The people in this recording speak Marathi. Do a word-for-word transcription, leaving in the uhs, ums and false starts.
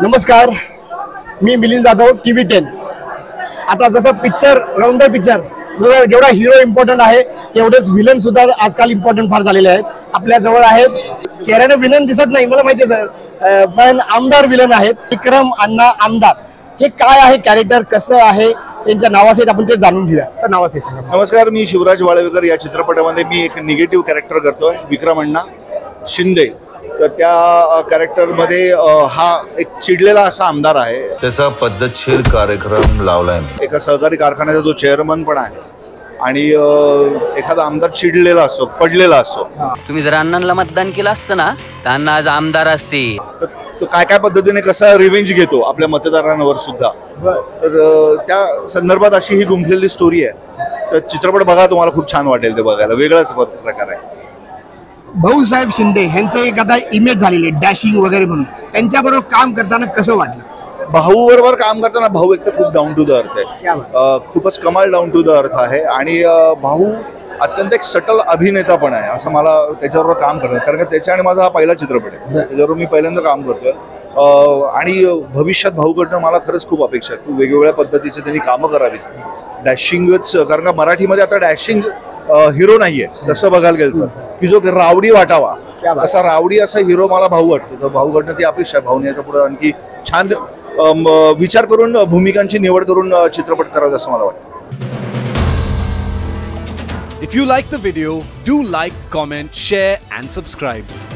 नमस्कार, मी Milind Jadhav, T V ten. आता जसं पिक्चर राऊंडल पिक्चर जेवढा हिरो इम्पॉर्टंट आहे तेवढेच विलन सुद्धा आजकाल इम्पॉर्टंट फार झालेले आहेत। आपल्या जवळ आहेत, चेहऱ्याने विलन दिसत नाही मला माहिती आहे सर, पण आमदार विलन आहेत विक्रम अण्णा आमदार। हे काय आहे कॅरेक्टर, कसं आहे, त्यांच्या नावासहित आपण ते जाणून घेऊया। सर नावासहित सांगा। नमस्कार, मी शिवराज वाळवेकर। या चित्रपटामध्ये मी एक निगेटिव्ह कॅरेक्टर करतोय, विक्रम अण्णा शिंदे। तर त्या कॅरेक्टरमध्ये हा एक चिडलेला असा आमदार आहे। त्याचा पद्धतशीर कार्यक्रम लावलाय मी। एका सहकारी कारखान्याचा तो चेअरमन पण आहे आणि एखादा आमदार चिडलेला असतो, पडलेला असतो। तुम्ही जर अण्णांना मतदान केलं असतं ना, त्यांना आज आमदार असते। तो काय काय पद्धतीने कसा रिव्हेंज घेतो आपल्या मतदारांवर सुद्धा, तर त्या संदर्भात अशी ही गुंफलेली स्टोरी आहे। तर चित्रपट बघा, तुम्हाला खूप छान वाटेल ते बघायला, वेगळाच प्रकार आहे। भाऊसाहेब शिंदे यांचं एक आता इमेज झालेली डॅशिंग वगैरे म्हणून, त्यांच्याबरोबर काम करताना कसं वाटलं? भाऊ बरोबर काम करताना भाऊ एक तर खूप डाऊन टू द अर्थ आहे, खूपच कमाल डाऊन टू द अर्थ आहे। आणि भाऊ अत्यंत एक सटल अभिनेता पण आहे, असं मला त्याच्याबरोबर काम करतं, कारण का त्याच्या आणि माझा हा पहिला चित्रपट आहे, त्याच्याबरोबर मी पहिल्यांदा काम करतोय। आणि भविष्यात भाऊकडनं मला खरंच खूप अपेक्षा आहेत, खूप वेगवेगळ्या पद्धतीचे त्यांनी कामं करावीत। डॅशिंगच, कारण का मराठीमध्ये आता डॅशिंग हिरो नाहीये जसं बघायला गेलं तर, की जो रावडी वाटावा असा रावडी असा हिरो मला भाऊ वाटतो। तर भाऊकडनं ती अपेक्षा आहे, भाऊने आता पुढे आणखी छान विचार करून भूमिकांची निवड करून चित्रपट करावा असं मला वाटतं। If you like the video, do like, comment, share and subscribe.